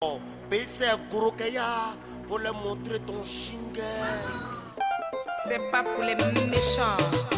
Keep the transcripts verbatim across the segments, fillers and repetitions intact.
Faut leur montrer ton chingue. C'est pas pour les méchants.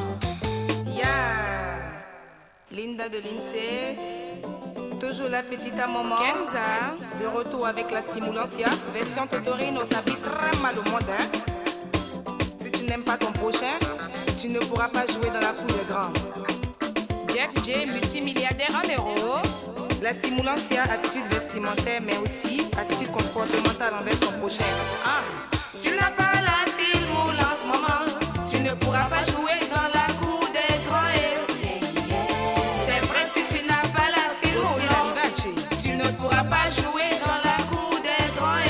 Yeah. Linda de l'INSEE. Toujours la petite à maman. Kenza. De retour avec la Stimulancia. Version Totorino, ça vise très mal au monde. Hein? Si tu n'aimes pas ton prochain, tu ne pourras pas jouer dans la cour de grand. Jeff J, multimilliardaire en euros. La Stimulancia, attitude vestimentaire, mais aussi attitude comportementale envers son prochain. Ah. Tu n'as pas la stimulance, maman. Tu ne pourras pas jouer dans la cour des grands. C'est vrai, si tu n'as pas la stimulance, tu ne pourras pas jouer dans la cour des grands.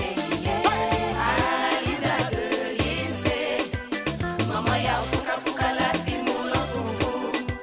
Alida de l'INSEE, maman y'a fouka fouka la stimulance pour vous.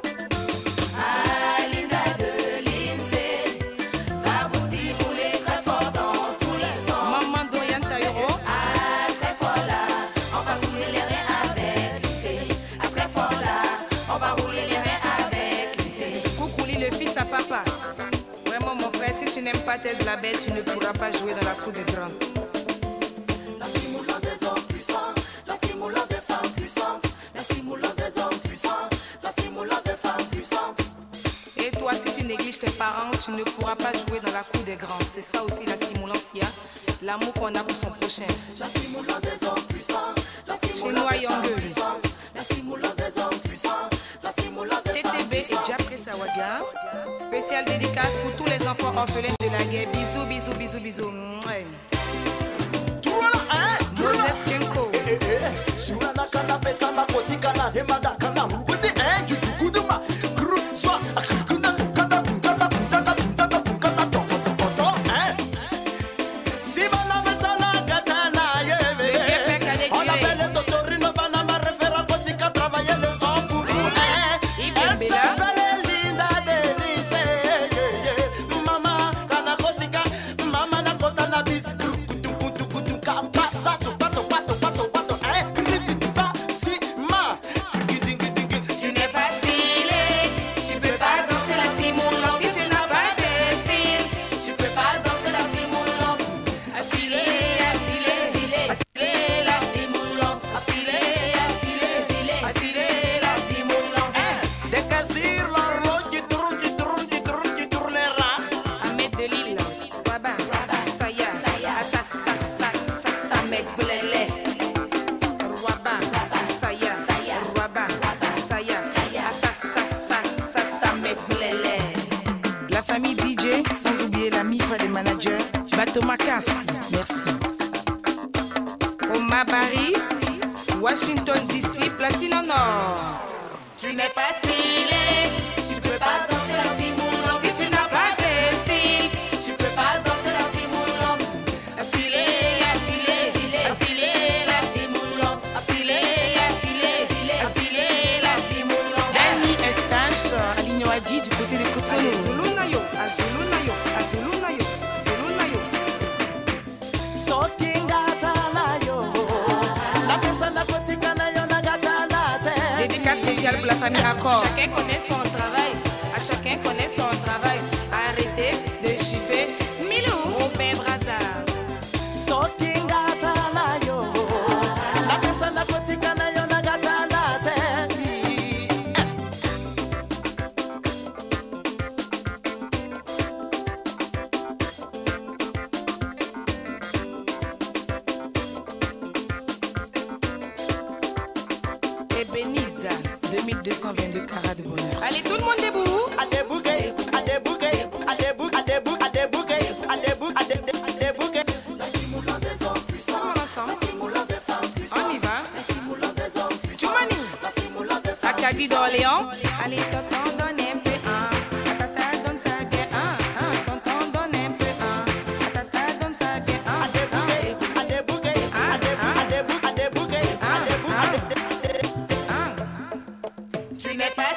Alida de l'INSEE va vous stimuler très fort dans tous les sens. Maman Dorian Taïro. Ah, très fort là, on va rouler les reins avec l'INSEE. Ah, très fort là, on va rouler les reins avec l'INSEE. Coucou le fils à papa. Vraiment mon frère, si tu n'aimes pas tes labels, tu ne pourras pas jouer dans la cour des grands. La stimulante des hommes puissants, la stimulante des femmes puissantes, la stimulante des hommes puissants, la stimulante des femmes puissantes. Et toi, si tu négliges tes parents, tu ne pourras pas jouer dans la cour des grands. C'est ça aussi la stimulancia, l'amour qu'on a pour son prochain. La stimulante des hommes puissants, la Chez stimulante nous, à des femmes Yongue. puissantes, la stimulante des hommes puissants, la stimulante des T femmes T B et puissantes. Japre Sawaga. Spécial dédicace pour tous les enfants orphelins de la guerre. Bisous, bisous, bisous, bisous. Mouais. Moses Kenko. La famille D J, sans oublier la mifa des managers, Bato Makassi, merci. Oma Barry, Washington D C, Platine en or. Tu n'es pas stylé, tu peux pas danser la stimulance. Si tu n'as pas de style, Tu peux pas danser la stimulance. stylé, stylé, stylé, La stimulance. stylé, stylé, Stylé. stylé, La stimulance. Annie Estache, Aligno Adji du côté de Cotonou. Zulu Nayo, Azulu Nayo, Azulu Nayo, Zulu Nayo. Dédicace spéciale pour la famille Accord. Chacun connaît son travail. À chacun connaît son travail. Arrêtez de chiffrer. Milou, mon père Braza. Ebeniza, deux mille deux cent vingt-deux carats de bonheur. Allez, tout le monde debout. La stimulante des hommes puissants. Comment ensemble? La stimulante des femmes puissantes. On y va. La stimulante des hommes puissants. Toumani. La stimulante des femmes Acadie d'Orléans. Allez, tonton, donne un peu un. Tata, donne ça bien un. Un. Tonton, donne un peu un. Tata, donne ça bien un. Un. Un. Un. Un. Tu n'es pas